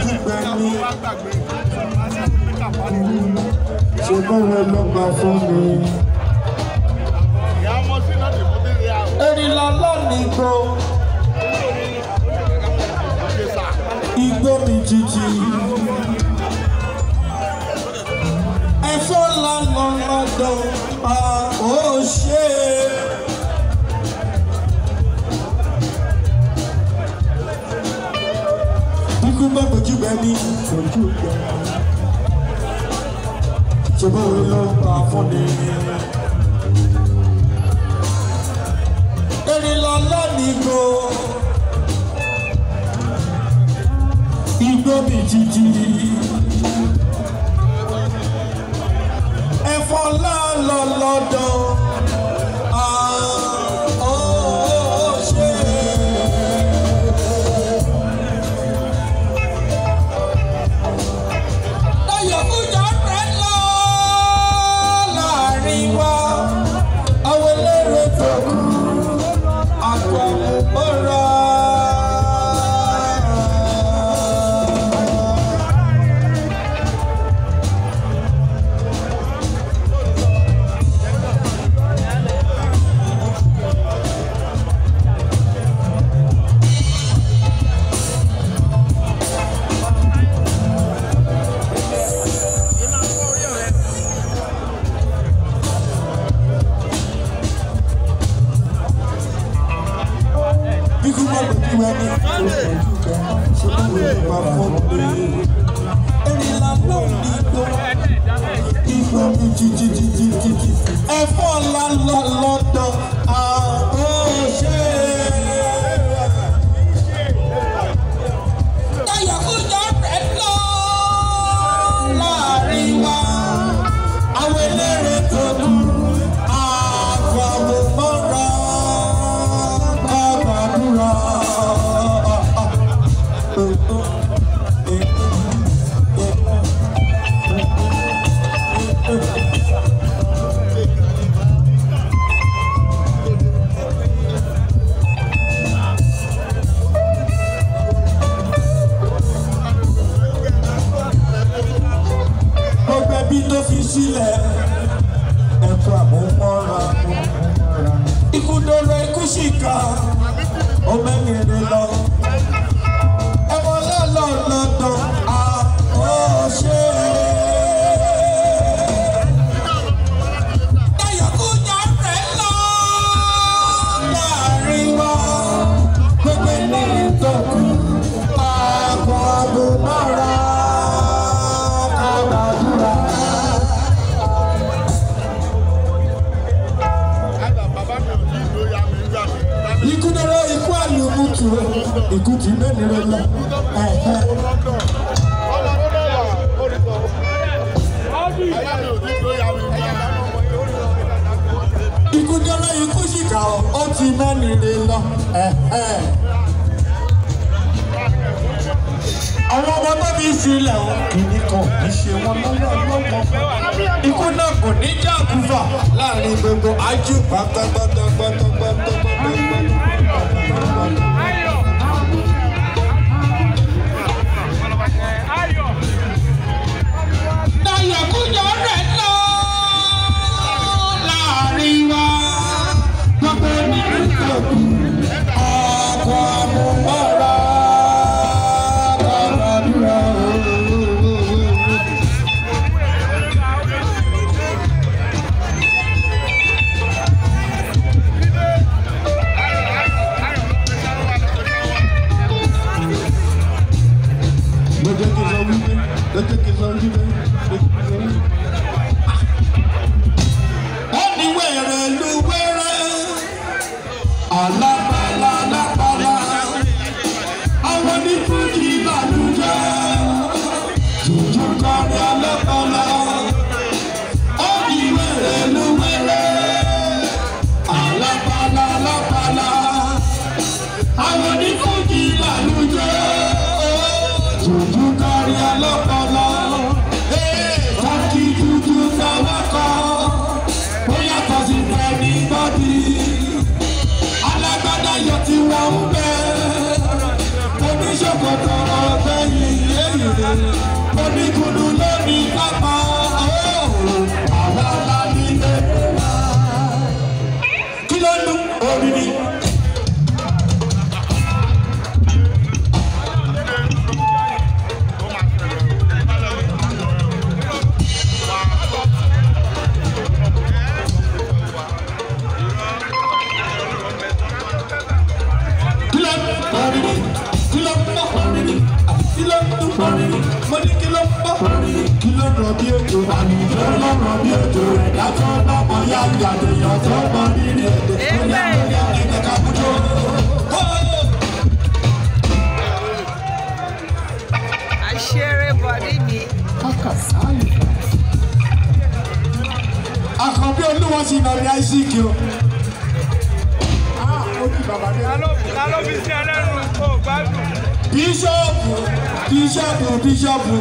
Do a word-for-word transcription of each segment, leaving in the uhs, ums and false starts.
gbẹ̀mí. Ṣé báwo ló gbà fún mi? Èrìlà lónìí gbó. Igbó mi jìjì. Ẹ̀fọ́ lánàá lọ́dọ̀ pa ó ṣe. Ikú bá gbójú gbẹ̀mí. Ṣé báwo ló gbà fún mi? Èrìlà lónìí gbó. Igbó mi jìjì. Ẹ̀fọ́ lánàá lọ́dọ̀ pa ó ṣe. Ẹ̀fọ́ lánàá lọ́dọ̀ àbóṣe. Táyọ̀ kújọ rẹ̀ lọ láàrin wa. Àwọn eléré tó kù àgbàwò mọ́ra kábàdúrà. Bí tó fi sílẹ̀ ẹ̀kọ́ àmúmọ́ra ikú dọ́rọ̀ ikú ṣìkà ó mẹ́rin lọ ẹ̀wọ̀n lọ́lọ́ lọ́dọ̀ àkọ́ṣe. Táyọ̀ kújà rẹ̀ lọ láàrin wa gbogbo ilé ìtọ́kù àgọ́ àbúmọ́ra. Ikú dọ́rọ̀ ikú àlùmùtù ikú tí mẹ́rin rẹ̀ lọ. Ikú dọ́rọ̀ ikú ṣìkà ó ti mẹ́rin rẹ̀ lọ. Àwọn ọmọ tó fi sílẹ̀ wọn kìíní kan kì í ṣe wọn lọ́wọ́ lọ́wọ́. Ikú náà kò ní jà kúfà láàrin gbogbo ajú pátápátápátápátá. Táyọ̀ kújọ rẹ̀ lọ láàrin wa gbogbo ènìyàn tó kù ọkọ̀ àmúmọ́ra. Anywhere, anywhere, alábàlá, alábàlá, àwọn ní fújì ìbànújẹ́, jùjú kọrin alábàlá. Anywhere, anywhere, alábàlá, alábàlá, àwọn ní fújì ìbànújẹ́, jùjú kọrin alábàlá. Fọ́nkì jùjú náwó kọ́. Anybody, alágbádá yọ tí wọ́n ń bẹ́, oníṣòkòtò ọ̀bẹ yìí. oníkùnú lórí pápá àwa la ní bẹ́ẹ̀ wá. Kí ló ń dún orí ni? Money kilo pa, kilo rọ̀bì ètò, àlùjọ lọ́rọ̀ bí ètò, ẹ̀dá tó bá mọ yá ìyàtọ̀ èèyàn tó mọ nínú èdè, ó yá lóyá ẹ̀jẹ̀ ká kújó. Àṣeré bọ̀dí mi. Àkànbí olúwa sì nà ní Isaac o. Ta ló fi sí ẹlẹ́rù kó gbádùn? Bíṣọ́ọ̀bù bíṣọ́ọ̀bù bíṣọ́ọ̀bù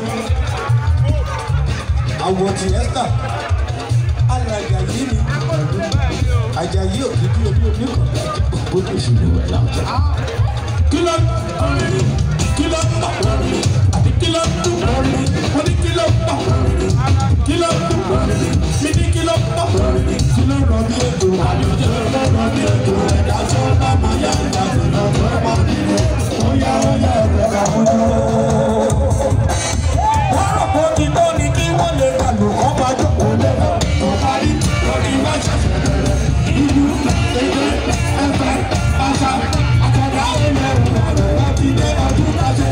àwọ̀tì Esther alàjà yìí ni Àjàyí òkìkí omi omi kan bó lè ṣe lè wẹ̀ láwùjọ. Kí ló kí ló ń bọ̀ àbí kí ló ń dún mo ní kí ló ń bọ̀ kí ló ń dún mi ní kí ló ń bọ̀ kí ló ń rọ̀ bí ètò àlùjọ ló rọ̀ bí ètò ẹ̀dá tó bá máa yá ìgbà tó lọ tó bá nílé ó yá ó yá ẹ̀rọ àbúrò. Wọ́n rọ̀ pé kí tó ní kí wọ́n lè kàlù kọ́ máa jókòó lẹ́nu tó parí lórí má ṣẹ̀ṣẹ̀ bẹ̀rẹ̀ ìlú èdè ẹ̀fẹ̀ àṣà àtàdá ilẹ̀ ìwọ̀n láti dé ọdún láṣẹ.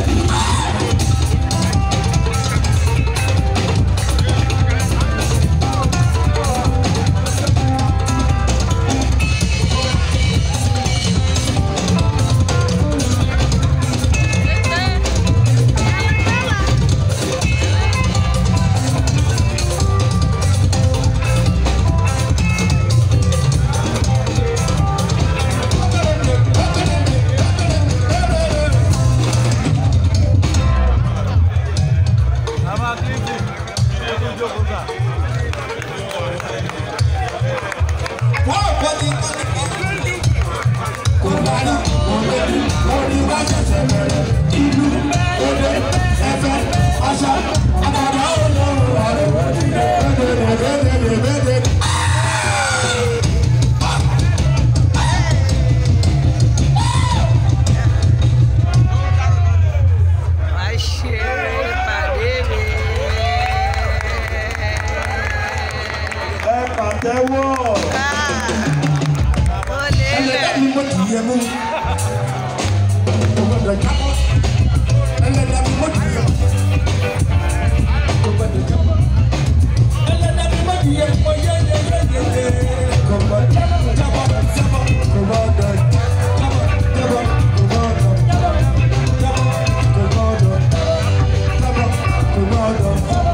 Come on,